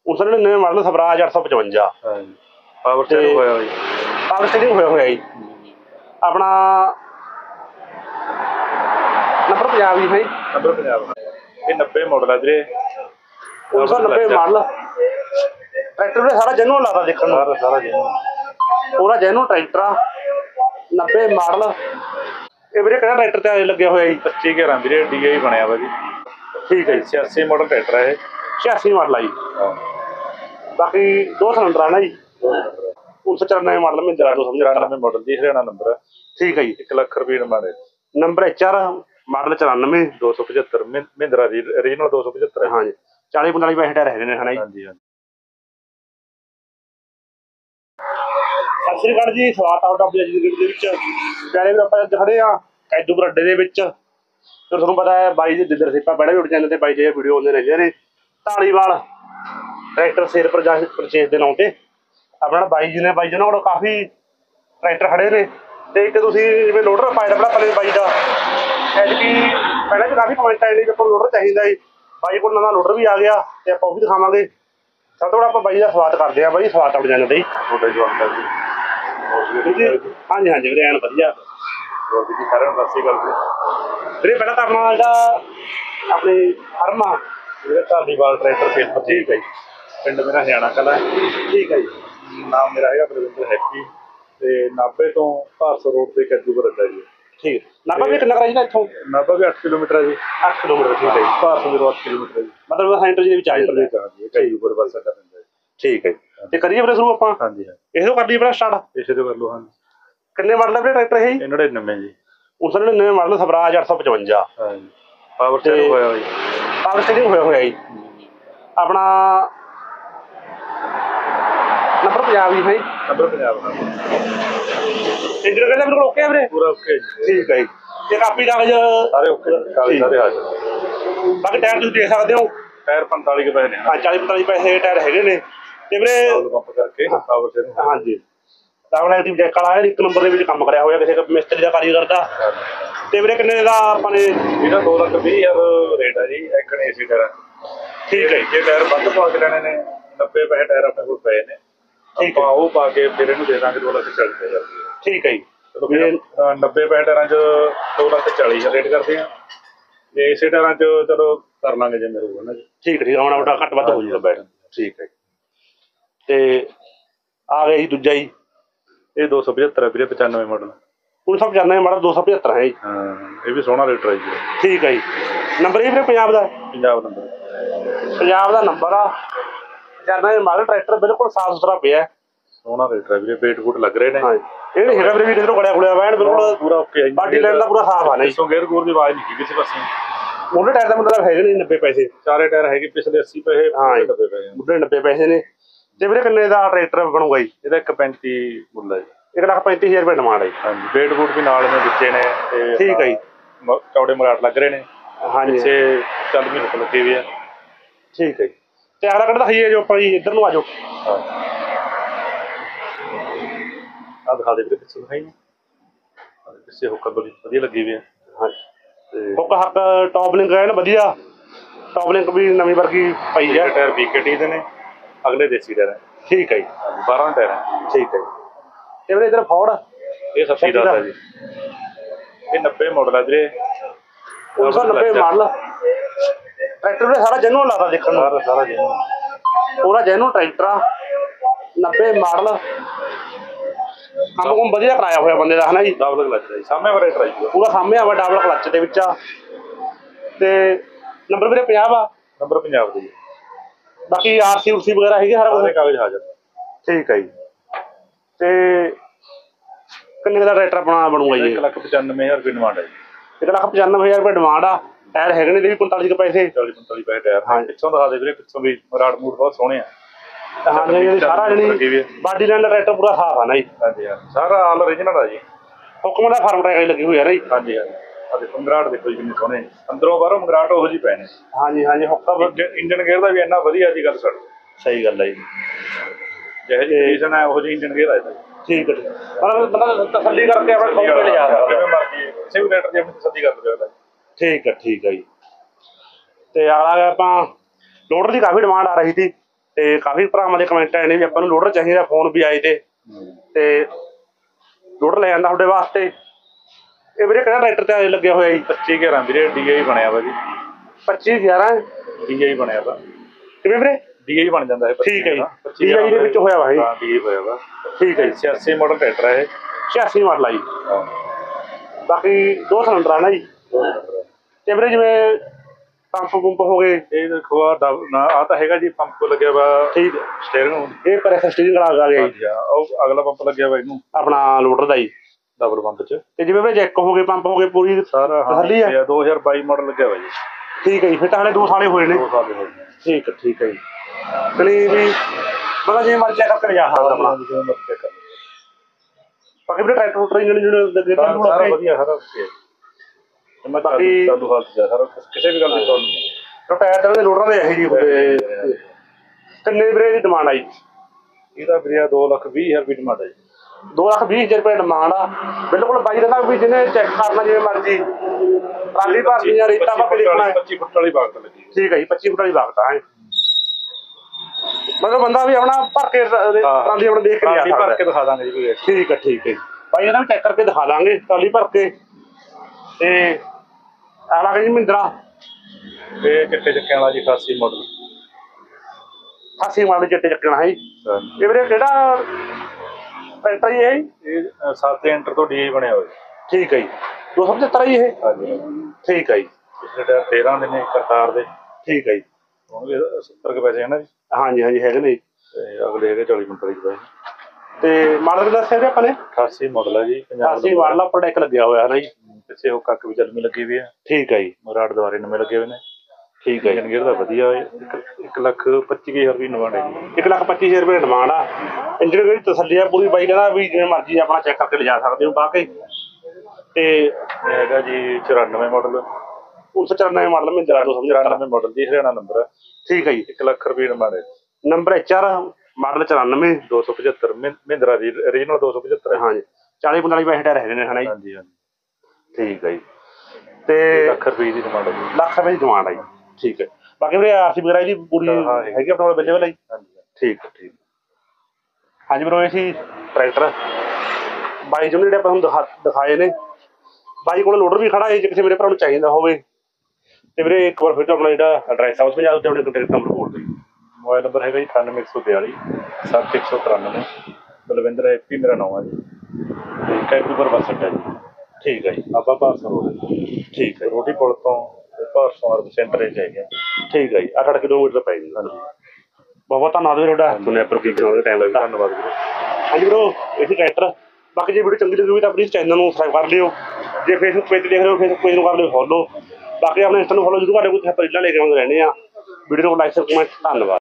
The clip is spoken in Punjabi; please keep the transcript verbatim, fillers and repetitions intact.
उन्नीस सौ नड़िनवे मॉडल स्वराज अठ सौ पचवंजा पावर स्टीयरिंग होया जी पावर स्टीयरिंग होया होया जी अपना नंबर पंजाब जी है नंबर पंजाब ये नब्बे मॉडल है जी उन्नीस सौ नब्बे मॉडल ट्रैक्टर भी सारा जेनुअन लगता देखने सारा सारा जेनुअन पूरा जेनुअन ट्रैक्टर आ नब्बे मॉडल ये वीरे किहड़ा ट्रैक्टर ते लगे होया जी पच्ची ग्यारह वीरे डी आई बनया वा जी ठीक है जी छियासी मॉडल ट्रैक्टर है छियासी मॉडल आई बाकी दो सिलेंडर है ना जी उन्नीस सौ चौरानवे मॉडल में दो सौ चौरानवे मॉडल जी हरियाणा नंबर है ठीक है जी एक लाख रुपये डिमांड है नंबर एच आर मॉडल चौरानवे दो सौ पचहत्तर महिंद्रा जी ओरिजिनल दो सौ पचहत्तर है हाँ जी चाली पैंताली पैसे टायर है ना जी हाँ जी हाँ सत श्री अकाल जी स्वागत है आपका ਅੱਜ ਦੀ ਵੀਡੀਓ ਦੇ ਵਿੱਚ ਪਿਆਰੇ ਵੀ ਆਪਾਂ ਅੱਜ ਖੜੇ ਆ ਕੈਦੂਪੁਰ ਅੱਡੇ ਦੇ ਵਿੱਚ ਤੇ ਤੁਹਾਨੂੰ ਪਤਾ ਹੈ ਬਾਈ ਜੀ ਦਿੱਦਰ ਸੇਪਾ ਬੜਾ ਵੀਡੀਓ ਚੈਨਲ ਤੇ ਬਾਈ ਜੀ ਵੀਡੀਓ ਆਉਂਦੇ ਰਹਿੰਦੇ ਨੇ ਢਾਲੀਵਾਲ ਟਰੈਕਟਰ ਸੇਲ ਪਰਚੇਸ ਦੇ ਨਾਂ ਤੇ ਆਪਣਾ ਬਾਈ ਜੀ ਨੇ ਬਾਈ ਜੀ ਨਾਲ ਕੋਲ ਕਾਫੀ ਟਰੈਕਟਰ ਖੜੇ ਨੇ ਤੇ ਇੱਕ ਤੁਸੀਂ ਜਿਵੇਂ ਲੋਡਰ ਪਾਇਆ ਬੜਾ ਪਲੇ ਬਾਈ ਦਾ ਐਤਕੀ ਪਹਿਲਾਂ ਵੀ ਕਾਫੀ ਕਮੈਂਟ ਆਏ ਨੇ ਕਿ ਆਪਾਂ ਲੋਡਰ ਚਾਹੀਦਾ ਹੈ ਬਾਈ ਕੋਲ ਨਵਾਂ ਲੋਡਰ ਵੀ ਆ ਗਿਆ ਤੇ ਆਪਾਂ ਉਹ ਵੀ ਦਿਖਾਵਾਂਗੇ ਸਭ ਤੋਂ ਆਪਾਂ ਬਾਈ ਦਾ ਸਵਾਗਤ ਕਰਦੇ ਆ ਬਾਈ ਸਵਾਗਤ ਆਪਣੇ ਚੈਨਲ ਤੇ ਤੁਹਾਡਾ ਜਵਾਬ ਹੈ ਜੀ हाँ जी हाँ जी वीरे एन वधिया ਹੋਰ ਜੀ ਸਾਰਿਆਂ ਨੂੰ ਸਤਿ ਸ਼੍ਰੀ ਅਕਾਲ ਵੀਰੇ ਪਹਿਲਾਂ ਤਾਂ ਆਪਣਾ ਜਿਹੜਾ ਆਪਣੀ ਫਰਮ ਆ ਵੀਰੇ ਢਾਲੀਵਾਲ ਟਰੈਕਟਰ ਸੇਲ ਪਰ ਠੀਕ ਹੈ ਜੀ ਪਿੰਡ ਮੇਰਾ ਹਰਿਆਣਾ ਕਲਾ ਹੈ ਠੀਕ ਹੈ ਜੀ ਨਾਮ ਮੇਰਾ ਹੈਗਾ ਬਲਵਿੰਦਰ ਹੈਪੀ ਤੇ ਨਾਭੇ ਤੋਂ ਭਾਰਸੋ ਰੋਡ ਤੇ ਕੈਦੂਪੁਰ ਅੱਡਾ ਜੀ ਠੀਕ ਨਾਭਾ ਵੀ ਕਿੰਨਾ ਕਰਾਈ ਨਾ ਇੱਥੋਂ ਨਾਭਾ ਵੀ ਅੱਠ ਕਿਲੋਮੀਟਰ ਹੈ ਜੀ ਅੱਠ ਕਿਲੋਮੀਟਰ ਠੀਕ ਹੈ ਜੀ ਭਾਰਸੋ ਦੇ ਅੱਠ ਕਿਲੋਮੀਟਰ ਹੈ ਜੀ ਮਤਲਬ ਸੈਂਟਰ ਜੀ ਵਿੱਚ ਆ ਜਾਂਦਾ ਜੀ ਕਹਾਂਗੇ ਕੈਦੂਪੁਰ ਬੱਸ ਅੱਡਾ ਪੈਂਦਾ ਜੀ ਠੀਕ ਹੈ ਤੇ ਕਰੀਏ ਵੀਰੇ ਸ਼ੁਰੂ ਆਪਾਂ ਹਾਂਜੀ ਹਾਂ ਇਹੋ ਕਰ ਲਈਏ ਵੀਰੇ ਸਟਾਰਟ ਇਸੇ ਤੋਂ ਕਰ ਲਓ ਹਾਂ ਕਿੰਨੇ ਮਾਡਲ ਵੀਰੇ ਟਰੈਕਟਰ ਇਹ ਇਹ ਨੜਿਨਵੇਂ ਜੀ ਉन्नीस सौ नड़िनवे ਮਾਡਲ ਸਵਰਾਜ ਅੱਠ ਸੌ ਪਚਵੰਜਾ ਹਾਂ ਜੀ ਪਾਵਰ ਸਟੀਅਰਿੰਗ ਹੋਇਆ ਜੀ ਪਾਵਰ ਸਟੀਅਰਿੰਗ ਹੋਇਆ ਹੋਇਆ ਜੀ ਆਪਣਾ ਨੰਬਰ ਪੰਜਾਬ ਜੀ ਹੈ ਨੰਬਰ ਪੰਜਾਬ ਦਾ ਇੰਜਨ ਕਹਿੰਦਾ ਮੇਰੇ ਕੋਲ ਓਕੇ ਆ ਵੀਰੇ ਪੂਰਾ ਓਕੇ ਜੀ ਠੀਕ ਹੈ ਜੀ ਤੇ ਕਾਪੀ ਕਾਗਜ਼ ਸਾਰੇ ਓਕੇ ਕਾਗਜ਼ ਸਾਰੇ ਹਾਜ਼ਰ ਬਾਕੀ ਟਾਇਰ ਤੁਸੀਂ ਦੇਖ ਸਕਦੇ ਹੋ ਟਾਇਰ ਪੰਤਾਲੀ ਕੇ ਪੈਸੇ ਨੇ ਹਾਂ ਚਾਲੀ ਪੰਤਾਲੀ ਪੈਸੇ ਟਾਇਰ ਹੈਗੇ ਨੇ ਤੇ ਵੀਰੇ ਪੰਪ ਕਰਕੇ ਪਾਵਰ ਸਟੀਅਰਿੰਗ ਹਾਂਜੀ ਤਾਂ ਆਪਣਾ ਐਕਟਿਵ ਜੈਕ ਵਾਲਾ ਇੱਕ ਨੰਬਰ ਦੇ ਵਿੱਚ ਕੰਮ ਕਰਿਆ ਹੋਇਆ ਕਿਸੇ ਮਿਸਤਰੀ ਦਾ ਕਾਰੀਗਰ ਦਾ ਤੇ ਵੀਰੇ ਕਿੰਨੇ ਦਾ ਆਪਾਂ ਨੇ ਇਹਦਾ ਦੋ ਲੱਖ ਵੀਹ ਹਜ਼ਾਰ ਰੇਟ ਹੈ ਜੀ ਇੱਕ ਨੇ ਏਸੀ ਟਾਇਰ ਠੀਕ ਹੈ ਜੇ ਟਾਇਰ ਵੱਧ ਪਾ ਕੇ ਲੈਣੇ ਨੇ ਨੱਬੇ ਪੈਸੇ ਟਾਇਰ ਆਪਣੇ ਕੋਲ ਪਏ ਨੇ ਠੀਕ ਆਪਾਂ ਉਹ ਪਾ ਕੇ ਫਿਰ ਇਹਨੂੰ ਦੇ ਦਾਂਗੇ ਦੋ ਲੱਖ ਚਾਲੀ ਹਜ਼ਾਰ ਠੀਕ ਹੈ ਜੀ ਚਲੋ ਫਿਰ ਨੱਬੇ ਪੈਸੇ ਟਾਇਰਾਂ 'ਚ ਦੋ ਲੱਖ ਚਾਲੀ ਹਜ਼ਾਰ ਰੇਟ ਕਰਦੇ ਆ ਤੇ ਇਸੇ ਟਾਇਰਾਂ 'ਚ ਚਲੋ ਕਰ ਲਾਂਗੇ ਜੇ ਮੇਰੇ ਕੋਲ ਨਾ ਜੀ ਠੀਕ ਠੀਕ ਆਉਣਾ ਵੱਡਾ ਘੱਟ ਵੱਧ ਹੋ ਜੂਗਾ ਬੈਠ ਠੀਕ ਹੈ ਤੇ ਆ ਗਿਆ ਜੀ ਦੂਜਾ ਜੀ ਇਹ ਦੋ ਸੌ ਪਚਹੱਤਰ ਹੈ ਵੀਰੇ ਪਚਾਨਵੇਂ ਮਾਡਲ ਉੱਨੀ ਸੌ ਪਚਾਨਵੇਂ ਮਾਡਲ ਦੋ ਸੌ ਪਝੱਤਰ ਹੈ ਜੀ ਹਾਂ ਇਹ ਵੀ ਸੋਹਣਾ ਰੇਟ ਹੈ ਜੀ ਠੀਕ ਹੈ ਜੀ ਨੰਬਰ ਇਹ ਵੀਰੇ ਪੰਜਾਬ ਦਾ ਪੰਜਾਬ ਨੰਬਰ ਪੰਜਾਬ ਦਾ ਨੰਬਰ ਆ ਪਚਾਨਵੇਂ ਮਾਡਲ ਟਰੈਕਟਰ ਬਿਲਕੁਲ ਸਾਫ ਸੁਥਰਾ ਪਿਆ ਸੋਹਣਾ ਰੇਟ ਹੈ ਵੀਰੇ ਵੇਟ ਵੂਟ ਲੱਗ ਰਹੇ ਨੇ ਹਾਂ ਇਹ ਨਹੀਂ ਹੈਗਾ ਵੀਰੇ ਵੀ ਕਿਧਰੋਂ ਗੜਿਆ ਗੁੜਿਆ ਵੈਣ ਬਿਲਕੁਲ ਪੂਰਾ ਓਕੇ ਬਾਡੀ ਲਾਈਨ ਦਾ ਪੂਰਾ ਸਾਫ ਆ ਨਹੀਂ ਸੋ ਗੇਅਰ ਗੂਰ ਦੀ ਆਵਾਜ਼ ਨਹੀਂ ਹੈਗੀ ਕਿਸੇ ਪਾਸੇ ਉਹਦੇ ਟਾਇਰ ਦਾ ਮਤਲਬ ਹੈਗੇ ਨਹੀਂ ਨੱਬੇ ਪੈਸੇ ਚਾਰੇ ਟਾਇਰ ਹੈਗੇ ਪਿਛਲੇ ਅੱਸੀ ਪੈਸੇ ਹਾਂ ਨੱਬੇ ਪੈਸੇ ਉਹਦੇ ਨੱਬੇ ਪੈਸੇ ਨੇ ਤੇ ਵੀਰੇ ਕਿੰਨੇ ਦਾ ਟਰੈਕਟਰ ਬਣੂਗਾ ਜੀ ਇਹਦਾ ਇੱਕ ਪੈਂਤੀ ਮੁੱਲ ਹੈ ਜੀ ਇੱਕ ਲੱਖ ਪੈਂਤੀ ਹਜ਼ਾਰ ਰੁਪਏ ਡਿਮਾਂਡ ਹੈ ਜੀ ਹਾਂਜੀ ਵੇਟ ਵੂਟ ਵੀ ਨਾਲ ਨੇ ਦਿੱਤੇ ਨੇ ਤੇ ਠੀਕ ਹੈ ਜੀ ਚੌੜੇ ਮਰਾਟ ਲੱਗ ਰਹੇ ਨੇ ਹਾਂਜੀ ਪਿੱਛੇ ਚੱਲ ਵੀ ਰੁਕ ਲੱਗੇ ਵੀ ਆ ਠੀਕ ਹੈ ਜੀ ਤੇ ਅਗਲਾ ਕਿਹੜਾ ਦਿਖਾਈਏ ਜੋ ਆਪਾਂ ਜੀ ਇੱਧਰ ਨੂੰ ਆ ਜਾਓ ਹਾਂ ਆ ਦਿਖਾ ਦੇ ਵੀਰੇ ਪਿੱਛੇ ਦਿਖਾਈ ਪਿੱਛੇ ਹੁੱਕ ਬੜੀ ਵਧੀਆ ਲੱਗੀ ਵੀ ਆ ਹਾਂਜੀ ਤੇ ਹੁੱਕ ਹੱਕ ਟੌਪ ਲਿੰਕ ਹੈ ਨਾ ਵਧੀਆ ਟੌਪ ਲਿੰਕ ਵੀ ਨਵੀਂ ਵਰਗੀ ਪਈ ਹੈ ਟਾਇਰ ਬੀਕੇਟੀ ਦੇ ਨੇ ਅਗਲੇ ਦੇਸੀ ਟਾਇਰ ਹੈ ਠੀਕ ਹੈ ਜੀ ਬਾਰਾਂ ਟਾਇਰ ਹੈ ਠੀਕ ਹੈ ਜੀ ਤੇ ਵੀਰੇ ਇੱਧਰ ਫੋਰਡ ਇਹ ਸੱਤੀ ਦਸ ਹੈ ਜੀ ਇਹ ਨੱਬੇ ਮਾਡਲ ਹੈ ਵੀਰੇ ਉੱਨੀ ਸੌ ਨੱਬੇ ਮਾਡਲ ਟਰੈਕਟਰ ਵੀਰੇ ਸਾਰਾ ਜੈਨੂਅਨ ਲੱਗਦਾ ਦੇਖਣ ਨੂੰ ਸਾਰਾ ਸਾਰਾ ਜੈਨੂਅਨ ਪੂਰਾ ਜੈਨੂਅਨ ਟਰੈਕਟਰ ਆ ਨੱਬੇ ਮਾਡਲ ਕੰਮ ਕੁਮ ਵਧੀਆ ਕਰਾਇਆ ਹੋਇਆ ਬੰਦੇ ਦਾ ਹਨਾ ਜੀ ਡਬਲ ਕਲਚ ਦਾ ਜੀ ਸਾਹਮਣੇ ਵਾਲਾ ਟਰਾਈ ਪੂਰਾ ਸਾਹਮਣੇ ਆਵਾ ਡਬਲ ਕਲਚ ਦੇ ਵਿੱਚ ਆ ਤੇ ਨੰਬਰ ਵੀਰੇ ਪੰਜਾਬ ਆ ਨੰਬਰ ਪੰਜਾਬ ਦੇ ਜੀ ਬਾਕੀ ਆਰਸੀ ਉਰਸੀ ਵਗੈਰਾ ਹੈਗੇ ਸਾਰਾ ਕੁਝ ਕਾਗਜ਼ ਹਾਜ਼ਰ ਠੀਕ ਹੈ ਜੀ ਤੇ ਕਿੰਨੇ ਦਾ ਟਰੈਕਟਰ ਆਪਣਾ ਬਣੂਗਾ ਜੀ ਇੱਕ ਲੱਖ ਪਚਾਨਵੇਂ ਹਜ਼ਾਰ ਰੁਪਏ ਡਿਮਾਂਡ ਹੈ ਜੀ ਇੱਕ ਲੱਖ ਪਚਾਨਵੇਂ ਹਜ਼ਾਰ ਰੁਪਏ ਡਿਮਾਂਡ ਆ ਟਾਇਰ ਹੈਗੇ ਨੇ ਇਹਦੇ ਵੀ ਪੰਤਾਲੀ ਕੁ ਪੈਸੇ ਚਾਲੀ ਪੰਤਾਲੀ ਪੈਸੇ ਟਾਇਰ ਹਾਂ ਪਿੱਛੋਂ ਦਿਖਾ ਦੇ ਵੀਰੇ ਪਿੱਛੋਂ ਵੀ ਰਾਡ ਮੂਡ ਬਹੁਤ ਸੋਹਣੇ ਆ ਹਾਂਜੀ ਸਾਰਾ ਜਿਹੜੀ ਬਾਡੀ ਲਾਈਨ ਦਾ ਟਰੈਕਟਰ ਪੂਰਾ ਸਾਫ ਆ ਨਾ ਜੀ ਹਾਂਜੀ ਹਾਂ ਸਾਰਾ ਆਲ ਓਰੀਜਨਲ ਆ ਜੀ ਹੁਕਮ ਦਾ ਫਾਰਮ ਟਰੈਕ ਲੱਗੀ ਹੋਈ ਆ ਨਾ ਜੀ ਹਾਂਜੀ ਹਾਂਜੀ ਆ ਦੇਖੋ ਮਗਰਾਟ ਦੇਖੋ ਜੀ ਕਿੰਨੇ ਸੋਹਣੇ ਅੰਦਰੋਂ ਬਾਹਰੋਂ ਮਗਰਾਟ ਉਹੋ ਜਿਹੀ ਪਏ ਨੇ ਹਾਂਜੀ ਹਾਂਜੀ ਹੁਕਮ ਇੰਜਨ ਗੇਅਰ ਦਾ ਵੀ ਇੰਨਾ ਵਧੀਆ ਜੀ ਗੱਲ ਛੱਡ ਸਹੀ ਗੱਲ ਹੈ ਜੀ ਜਿਹੇ ਜਿਹੀ ਕੰਡੀਸ਼ਨ ਹੈ ਉਹੋ ਜਿਹੀ ਇੰਜਨ ਗੇਅਰ ਆ ਜਾਂਦਾ ਠੀਕ ਹੈ ਮਤਲਬ ਬੰਦਾ ਤਸੱਲੀ ਕਰਕੇ ਆਪਣਾ ਕੰਮ ਤੇ ਲਿਜਾ ਸਕਦਾ ਜਿਵੇਂ ਮਰਜ਼ੀ ਕਿਸੇ ਵੀ ਰੇਟਰ ਦੀ ਆਪਣੀ ਤਸੱਲੀ ਕਰ ਸਕਦਾ ਠੀਕ ਹੈ ਠੀਕ ਹੈ ਜੀ ਤੇ ਅਗਲਾ ਆਪਾਂ ਲੋਡਰ ਦੀ ਕਾਫੀ ਡਿਮਾਂਡ ਆ ਰਹੀ ਸੀ ਤੇ ਕਾਫੀ ਭਰਾਵਾਂ ਦੇ ਕਮੈਂਟ ਆਏ ਨੇ ਵੀ ਆਪਾਂ ਨੂੰ ਲੋਡਰ ਚਾਹੀਦਾ, ਫੋਨ ਵੀ ਆਏ ਤੇ ਤੇ ਲੋਡਰ ਲੈ ਜਾਂਦਾ ਤੁਹਾਡੇ ਵਾਸਤੇ। ਇਹ ਵੀਰੇ ਕਿਹੜਾ ਟਰੈਕਟਰ ਤੇ ਲੱਗਿਆ ਹੋਇਆ ਜੀ? ਪੱਚੀ ਗਿਆਰਾਂ ਵੀਰੇ ਡੀ ਆਈ ਬਣਿਆ ਵਾ ਜੀ। ਪੱਚੀ ਗਿਆਰਾਂ ਡੀ ਆਈ ਬਣਿਆ ਵਾ। ਕਿਵੇਂ ਵੀਰੇ? ਡੀ ਆਈ ਬਣ ਜਾਂਦਾ ਹੈ। ਠੀਕ ਹੈ ਜੀ, ਡੀ ਆਈ ਦੇ ਵਿੱਚ ਹੋਇਆ ਵਾ ਜੀ। ਹਾਂ ਡੀ ਆਈ ਹੋਇਆ ਵਾ। ਠੀਕ ਹੈ ਜੀ, ਛਿਆਸੀ ਮਾਡਲ ਟਰੈਕਟਰ ਹੈ ਇਹ। ਛਿਆਸੀ ਮਾਡਲ ਆ ਜੀ। ਬਾਕੀ ਦੋ ਸਿਲੰਡਰ ਆ ਨਾ ਜੀ। ਤੇ ਵੀਰੇ ਜਿਵੇਂ ਪੰਪ ਪੰਪ ਹੋ ਗਏ, ਇਹ ਦੇਖੋ ਆ ਆ ਤਾਂ ਹੈਗਾ ਜੀ ਪੰਪ ਲੱਗਿਆ ਵਾ। ਠੀਕ ਸਟੀਅਰਿੰਗ ਇਹ ਪ੍ਰੈਸ਼ਰ ਸਟੀਅਰਿੰਗ ਵਾਲਾ ਆ ਗਿਆ ਜੀ। ਉਹ ਅਗਲਾ ਪੰਪ ਲੱਗਿਆ ਵਾ ਇਹਨੂੰ ਆਪਣਾ ਲੋਡਰ ਦਾ ਜੀ, ਡਬਲ ਪੰਪ ਚ। ਤੇ ਜਿਵੇਂ ਵੀਰੇ ਜੈਕ ਹੋ ਗਏ, ਪੰਪ ਹੋ ਗਏ, ਪੂਰੀ ਸਾਰਾ ਤਸੱਲੀ ਆ। ਦੋ ਹਜ਼ਾਰ ਬਾਈ ਮਾਡਲ ਲੱਗਿਆ ਵਾ ਜੀ। ਠੀਕ ਹੈ ਜੀ, ਫਿਰ ਤਾਂ ਹਾਲੇ ਦੋ ਸਾਲੇ ਹੋਏ ਨੇ। ਦੋ ਸਾਲ ਦੇ ਹੋਏ ਨੇ। ਠੀਕ ਹੈ ਠੀਕ ਹੈ ਜੀ। ਚਲੀ ਵੀ ਬੜਾ ਜਿਵੇਂ ਮਰਜ਼ੀ ਚੈੱਕ ਕਰਕੇ ਜਾ ਸਕਦਾ ਆਪਣਾ। ਬਾਕੀ ਵੀਰੇ ਟਰੈਕਟਰ ਟਰੈਕਟਰ ਇੰਜਣ ਜਿਹੜੇ ਸਾਰਾ ਵਧੀਆ ਸਾਰਾ ਮੈਂ ਬਾਕੀ ਚਾਲੂ ਹਾਲਤ ਚ ਸਾਰਾ ਕਿਸੇ ਵੀ ਗੱਲ ਦੀ ਪ੍ਰੋਬਲਮ ਨਹੀਂ। ਟਾਇਰ ਦੇ ਲੋਡਰਾਂ ਦੇ ਇਹੋ ਜਿਹੇ ਹੁੰਦੇ। ਕਿੰਨੇ ਵੀਰੇ ਦੀ ਡਿਮਾਂਡ ਆਈ? ਇਹਦਾ ਵੀਰੇ ਦੋ ਲੱਖ ਵੀਹ ਹਜ਼ਾਰ ਰੁਪਏ ਡਿਮਾਂਡ ਹੈ ਜੀ। ਦੋ ਲੱਖ ਵੀਹ ਹਜ਼ਾਰ ਰੁਪਏ ਡਿਮਾਂਡ ਆ। ਬਿਲਕੁਲ ਬਾਈ ਕਹਿੰਦਾ ਵੀ ਜਿਹਨੇ ਚੈੱਕ ਕਰਨਾ ਜਿਵੇਂ ਮਰਜ਼ੀ, ਟਰਾਲੀ ਭਰਨੀ ਜਾਂ ਰੇਤਾ ਭਰ ਕੇ ਦੇਖਣਾ। ਪੱਚੀ ਫੁੱਟ ਵਾਲੀ ਬਾਗਤ ਲੱਗੀ। ਠੀਕ ਹੈ ਜੀ, ਪੱਚੀ ਫੁੱਟ ਵਾਲੀ ਬਾਗਤ ਹੈ। ਮਤਲਬ ਬੰਦਾ ਵੀ ਆਪਣਾ ਭਰ ਕੇ ਟਰਾਲੀ ਆਪਣਾ ਦੇਖ ਕੇ ਲਿਆ ਸਕਦਾ। ਭਰ ਕੇ ਦਿਖਾ ਦਾਂਗੇ ਜੀ। ਠੀਕ ਹੈ ਠੀਕ ਹੈ ਜੀ, ਬਾਈ ਇਹਦਾ ਵੀ ਚੈੱਕ ਕਰਕੇ ਦਿਖਾ ਦਾਂਗੇ ਟਰਾਲੀ ਭਰ ਕੇ। ਤੇ ਆਲਾ ਜੀ ਮਹਿੰਦਰਾ ਇਹ ਚਿੱਟੇ ਚੱਕਿਆਂ ਵਾਲਾ ਜੀ ਅਠਾਸੀ ਮਾਡਲ। ਅਠਾਸੀ ਮਾਡਲ ਚਿੱਟੇ ਚੱਕਣਾ ਹੈ ਜੀ। ਇਹ ਵੀਰੇ ਕਿਹੜਾ ਟਰੈਕਟਰ ਜੀ ਇਹ? ਇਹ ਸੱਤ ਇੰਟਰ ਤੋਂ ਡੀ ਆਈ ਬਣਿਆ ਹੋਇਆ। ਠੀਕ ਹੈ ਜੀ, ਦੋ ਸੌ ਪਚੱਤਰ ਜੀ ਇਹ? ਹਾਂਜੀ ਠੀਕ ਹੈ ਜੀ। ਪਿਛਲੇ ਟਾਇਰ ਤੇਰਾਂ ਦੇ ਨੇ ਕਰਤਾਰ ਦੇ। ਠੀਕ ਹੈ ਜੀ, ਹੁਣ ਵੀ ਸੱਤਰ ਕੁ ਪੈਸੇ ਹੈ ਨਾ ਜੀ। ਹਾਂਜੀ ਹਾਂਜੀ ਹੈਗੇ ਨੇ ਜੀ। ਤੇ ਅਗਲੇ ਹੈਗੇ ਚਾਲੀ ਪੰਤਾਲੀ ਪੈਸੇ। ਤੇ ਮਾਡਲ ਦੱਸਿਆ ਜੀ ਆਪਾਂ ਨੇ? ਅਠਾਸੀ ਮਾਡਲ ਹੈ ਜੀ। ਅਠਾਸੀ ਮਾਡਲ ਉੱਪਰ ਡੈਕ ਲੱਗਿਆ ਹੋਇਆ ਹੈ ਨਾ ਜੀ। ਪਿੱਛੇ ਉਹ ਕੱਕ ਵੀ ਜਲਮੀ ਲੱਗੀ ਹੋਈ ਹੈ। ਠੀਕ ਹੈ ਜੀ, ਰਾਡ ਦੁਆਰੇ ਨਵੇਂ ਲੱਗੇ ਹੋਏ ਨੇ। ਠੀਕ ਹੈ ਜੀ। ਇੰਜਨ ਗੇਅਰ ਦਾ ਵਧੀਆ ਇੱਕ ਲੱਖ ਪੱਚੀ ਹਜ਼ਾਰ ਰੁਪਏ ਡਿਮਾਂਡ ਹੈ ਜੀ। ਇੱਕ ਲੱਖ ਪੱਚੀ ਹਜ਼ਾਰ ਰੁਪਏ ਡਿਮਾਂਡ ਆ। ਇੰਜਨ ਗੇਅਰ ਦੀ ਤਸੱਲੀ ਆ ਪੂਰੀ। ਬਾਈ ਕਹਿੰਦਾ ਵੀ ਜਿਵੇਂ ਮਰਜ਼ੀ ਆਪਣਾ ਚੈੱਕ ਕਰਕੇ ਲਿਜਾ ਸਕਦੇ ਹੋ ਪਾ ਕੇ। ਤੇ ਹੈਗਾ ਜੀ ਚੁਰਾਨਵੇਂ ਮਾਡਲ। ਉਸ ਚਰਨਵੇਂ ਮਾਡਲ ਮਹਿੰਦਰਾ ਦੋ ਸੌ ਚੁਰਾਨਵੇਂ ਮਾਡਲ ਜੀ, ਹਰਿਆਣਾ ਨੰਬਰ ਹੈ। ਠੀਕ ਹੈ ਜੀ, ਇੱਕ ਲੱਖ ਰੁਪਏ ਡਿਮਾਂਡ ਹੈ। ਨੰਬਰ ਐਚ ਆਰ ਮਾਡਲ ਚੁਰਾਨਵੇਂ ਦੋ ਸੌ ਪਚੱਤਰ ਮਹਿੰਦਰਾ ਦੀ ਰੀਜਨਲ ਦੋ ਸੌ ਪਚੱਤਰ ਹੈ। ਹਾਂਜੀ, ਚਾਲੀ ਪੰਤਾਲੀ ਪੈਸੇ ਟਾਇਰ ਹੈਗੇ ਨੇ ਹਨਾ ਜੀ। ਹਾਂਜੀ ਹਾਂਜੀ। ਠੀਕ ਹੈ ਜੀ। ਤੇ ਲੱਖ ਰੁਪਏ ਦੀ ਡਿਮਾਂਡ ਹੈ ਜੀ। ਲੱਖ ਰੁਪਏ ਦੀ ਡਿਮਾਂਡ ਆ ਜੀ। ਠੀਕ ਹੈ। ਬਾਕੀ ਵੀਰੇ ਆਰ ਸੀ ਵਗੈਰਾ ਇਹਦੀ ਪੂਰੀ ਹੈਗੀ ਆਪਣੇ ਕੋਲ ਅਵੇਲੇਬਲ ਹੈ ਜੀ? ਹਾਂਜੀ ਠੀਕ ਹੈ ਠੀਕ। ਹਾਂਜੀ ਵੀਰੋ, ਇਹ ਸੀ ਟਰੈਕਟਰ ਬਾਈ ਜੀ ਜਿਹੜੇ ਆਪਾਂ ਤੁਹਾਨੂੰ ਦਿਖਾ ਦਿਖਾਏ ਨੇ। ਬਾਈ ਕੋਲ ਲੋਡਰ ਵੀ ਖੜਾ ਹੈ ਜੇ ਕਿਸੇ ਮੇਰੇ ਭਰਾ ਨੂੰ ਚਾਹੀਦਾ ਹੋਵੇ। ਤੇ ਵੀਰੇ ਇੱਕ ਵਾਰ ਫਿਰ ਤੋਂ ਆਪਣਾ ਜਿਹੜਾ ਐਡਰੈਸ ਆ ਉਸ ਪੰਜਾਬ ਉੱਤੇ ਆਪਣੇ ਕੰਟੈਕਟ ਨੰਬਰ ਬੋਲ ਦਿਓ। ਮੋਬਾਈਲ ਨੰਬਰ ਹੈਗਾ ਜੀ ਅਠਾਨਵੇਂ ਇੱਕ ਸੌ ਬਿਆਲੀ ਸੱਤ ਇੱਕ ਸੌ ਤਰਾਨਵੇਂ। ਬਲਵਿੰਦਰ ਐਪੀ ਮੇਰਾ ਨਾਮ ਹੈ ਜੀ। ਤੇ ਕੈਂਪੂਪਰ ਬੱਸ ਅੱਡਾ ਜੀ। ਠੀਕ ਹੈ ਜੀ, ਆਪਾਂ ਭਾਰਸੋਂ ਰੋਡ। ਠੀਕ ਹੈ। ਰੋਟੀ ਪੁਲ ਤੋਂ ਭਾਰਸੋਂ ਅਰਬ ਸੈਂਟਰ 'ਚ ਹੈਗੇ। ਠੀਕ ਹੈ ਜੀ, ਅੱਠ ਅੱਠ ਕਿਲੋਮੀਟਰ ਪੈ ਜੀ। ਹਾਂਜੀ, ਬਹੁਤ ਬਹੁਤ ਧੰਨਵਾਦ ਵੀਰੇ ਤੁਹਾਡਾ। ਤੁਹਾਨੂੰ ਐਪਰ ਕੀ ਕਰਾਉਣ ਦਾ ਟਾਈਮ ਲੱਗਦਾ। ਧੰਨਵਾਦ ਵੀਰੇ। ਹਾਂਜੀ ਵੀਰੋ, ਇਹ ਸੀ ਟਰੈਕਟਰ। ਬਾਕੀ ਜੇ ਵੀਡੀਓ ਚੰਗੀ ਲੱਗੀ ਤਾਂ ਆਪਣੀ ਚੈਨਲ ਨੂੰ ਸਬਸਕ੍ਰਾਈਬ ਕਰ ਲਿਓ। ਜੇ ਫੇਸਬੁੱਕ ਪੇਜ 'ਤੇ ਦੇਖ ਰਹੇ ਹੋ ਫੇਸਬੁੱਕ ਪੇਜ ਨੂੰ ਕਰ ਲਿਓ ਫੋਲੋ। ਬਾਕੀ ਆਪਣੇ ਇੰਸਟਾ ਨੂੰ ਫੋਲੋ ਜ਼ਰੂਰ ਕਰ ਲਿਓ। ਕੁਝ ਆਪਾਂ ਰੀਲਾਂ ਲੈ ਕੇ ਆਉਂਦੇ ਰਹਿੰਦੇ ਆ। ਵੀਡੀਓ ਨੂੰ ਲਾਈਕ ਕਮੈਂਟ। ਧੰਨਵਾਦ।